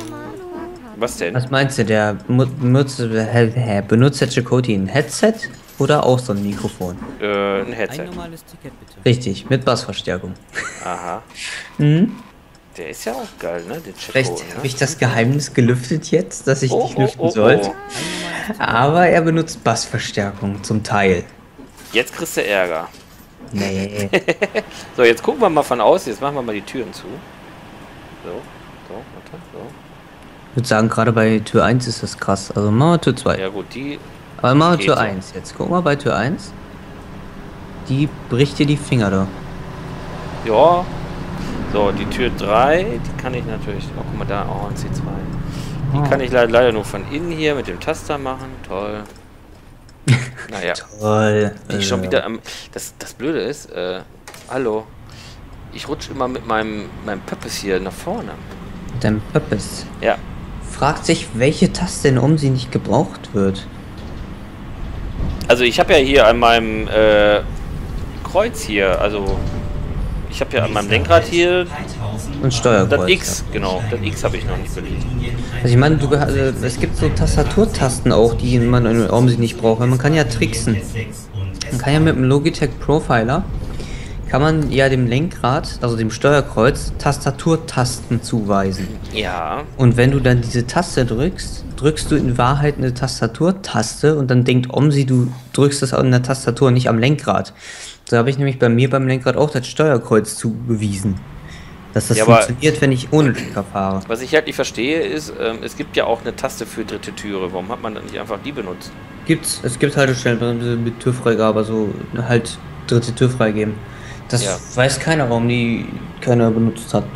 was denn? Was meinst du, der mu- benutzt, hä, hä, benutzt der Chakoti ein Headset oder auch so ein Mikrofon? Äh, ein Ein Headset. normales Ticket bitte. Richtig, mit Bassverstärkung. Aha. Mhm. Der ist ja auch geil, ne? Den Vielleicht Checkcode, habe ne? ich das Geheimnis gelüftet jetzt, dass ich Oh, nicht oh, lüften oh, oh. sollte. Aber er benutzt Bassverstärkung zum Teil. Jetzt kriegst du Ärger. Nee. So, jetzt gucken wir mal von außen. Jetzt machen wir mal die Türen zu. So, so, warte, so. Ich würde sagen, gerade bei Tür eins ist das krass. Also machen wir Tür zwei. Ja gut, die... Aber machen wir geht Tür so. eins jetzt. Guck mal bei Tür eins. Die bricht dir die Finger da. Ja. So, die Tür drei, die kann ich natürlich... Oh, guck mal da, oh, ein C zwei. Die Oh. kann ich leider, leider nur von innen hier mit dem Taster machen. Toll. Naja. Toll. Die schon Äh, wieder am... Das, das Blöde ist, äh... Hallo. Ich rutsche immer mit meinem, meinem Pöppes hier nach vorne. Dein Pöppes. Ja. Fragt sich, welche Taste denn um sie nicht gebraucht wird. Also ich habe ja hier an meinem äh, Kreuz hier, also ich habe ja an meinem Lenkrad hier Und Steuerkreuz. das X, genau, das X habe ich noch nicht belegt. Also ich meine, du, also es gibt so Tastaturtasten auch, die man in um sie nicht braucht. Weil man kann ja tricksen. Man kann ja mit dem Logitech Profiler kann man ja dem Lenkrad, also dem Steuerkreuz, Tastaturtasten zuweisen. Ja, Und wenn du dann diese Taste drückst, drückst du in Wahrheit eine Tastaturtaste und dann denkt Omsi, du drückst das an der Tastatur, nicht am Lenkrad. So habe ich nämlich bei mir beim Lenkrad auch das Steuerkreuz zugewiesen. Dass das Ja, aber- funktioniert, wenn ich ohne Lenker fahre. was ich halt nicht verstehe ist, ähm, es gibt ja auch eine Taste für dritte Türe. Warum hat man dann nicht einfach die benutzt? Gibt's, es gibt Haltestellen mit Türfreigabe, so halt dritte Tür freigeben. Das Ja. weiß keiner, warum die keiner benutzt hat.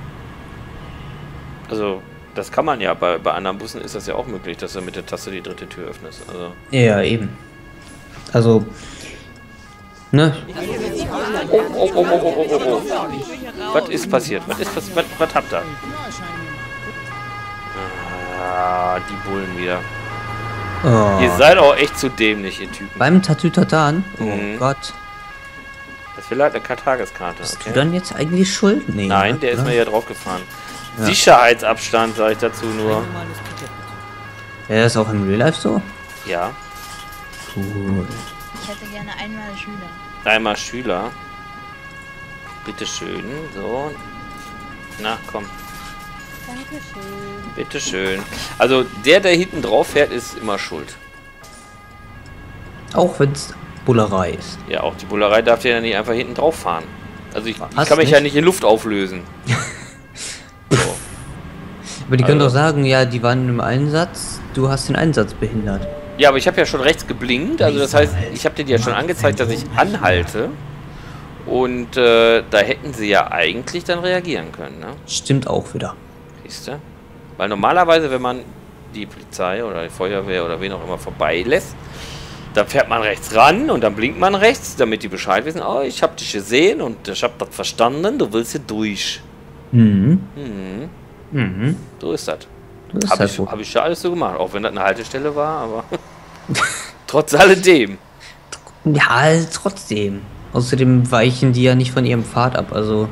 Also das kann man ja, bei, bei anderen Bussen ist das ja auch möglich, dass du mit der Taste die dritte Tür öffnest. Also Ja, eben. Also, ne? oh, oh, oh, oh, oh, oh, oh. Was ist passiert? Was ist passiert? Was, was habt ihr? Ah, die Bullen wieder. Oh. Ihr seid auch echt zu dämlich, ihr Typen. Beim Tatütatan? Oh Mhm. Gott. Das will halt eine Tageskarte. Bist Okay. du dann jetzt eigentlich schuld? Nee, Nein, ne? der ist Ja. mir ja draufgefahren. Ja. Sicherheitsabstand, sage ich dazu Ein nur. normales Ticket bitte. Ja, ist auch im Real Life so? Ja. Cool. Ich hätte gerne einmal Schüler. Einmal Schüler. Bitteschön. So. Na, komm. Dankeschön. Bitteschön. Also, der, der hinten drauf fährt, ist immer schuld. Auch wenn es Bullerei ist. Ja, auch die Bullerei darf ja nicht einfach hinten drauf fahren. Also, ich, ich Was, kann mich ja nicht? nicht in Luft auflösen. So. Aber die können Also- doch sagen, ja, die waren im Einsatz, du hast den Einsatz behindert. Ja, aber ich habe ja schon rechts geblinkt. Also, das heißt, ich habe dir ja schon angezeigt, dass ich anhalte. Und äh, da hätten sie ja eigentlich dann reagieren können, ne? Stimmt auch wieder. Siehst du? Weil normalerweise, wenn man die Polizei oder die Feuerwehr oder wen auch immer vorbeilässt, dann fährt man rechts ran und dann blinkt man rechts, damit die Bescheid wissen, oh, ich habe dich gesehen und ich habe das verstanden, du willst hier durch. Mhm. Hm, Mhm. so ist das. Das ist Habe halt ich, so. hab ich ja alles so gemacht, auch wenn das eine Haltestelle war, aber trotz alledem. Ja, trotzdem. Außerdem weichen die ja nicht von ihrem Pfad ab, also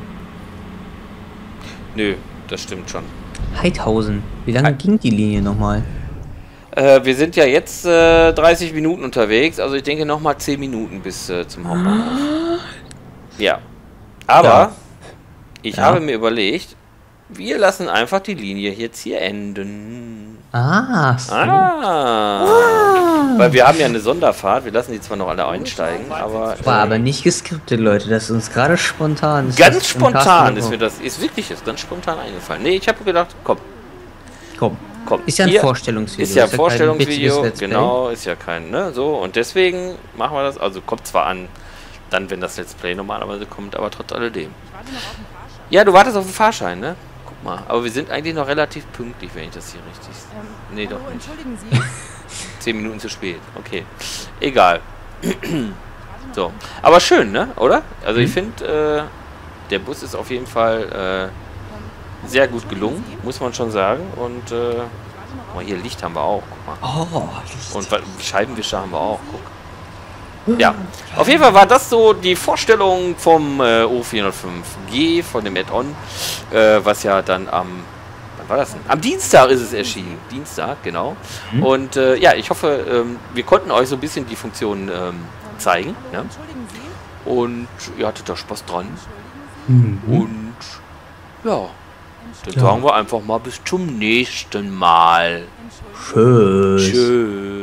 Nö, das stimmt schon. Heidhausen. Wie lange He- ging die Linie nochmal? Äh, wir sind ja jetzt äh, dreißig Minuten unterwegs, also ich denke nochmal zehn Minuten bis äh, zum Hauptbahnhof. Ja. Aber Ja. ich Ja. habe mir überlegt, wir lassen einfach die Linie jetzt hier enden. Ah, so. Ah. Weil wir haben ja eine Sonderfahrt, wir lassen die zwar noch alle einsteigen, aber... War äh, aber nicht geskriptet, Leute. Das ist uns gerade spontan. Das ganz ist im spontan Carsten ist auch. mir das, ist wirklich ist ganz spontan eingefallen. Nee, ich habe gedacht, komm, Komm. komm. Ist ja ein hier- Vorstellungsvideo. Ist ja ein kein Vorstellungsvideo, bitchiges Let's Play. genau, ist ja kein, ne, so, und deswegen machen wir das, also kommt zwar an, dann, wenn das Let's Play normalerweise kommt, aber trotz alledem. Ja, du wartest auf den Fahrschein, ne? Guck mal, aber wir sind eigentlich noch relativ pünktlich, wenn ich das hier richtig... nee, doch nicht. Entschuldigen Sie. Zehn Minuten zu spät, okay. Egal. So, aber schön, ne, oder? Also ich finde, äh, der Bus ist auf jeden Fall äh, sehr gut gelungen, muss man schon sagen, und äh, oh, hier Licht haben wir auch, guck mal. Oh, Und wa- Scheibenwischer haben wir auch, guck. Ja, auf jeden Fall war das so die Vorstellung vom äh, O vierhundertfünf G, von dem Add-on, äh, was ja dann am, wann war das denn? Am Dienstag ist es erschienen. Dienstag, genau. Mhm. Und äh, ja, ich hoffe, ähm, wir konnten euch so ein bisschen die Funktionen ähm, zeigen. Ne? Und ihr hattet da Spaß dran. Mhm. Und ja, dann Ja. sagen wir einfach mal bis zum nächsten Mal. Tschüss. Tschüss.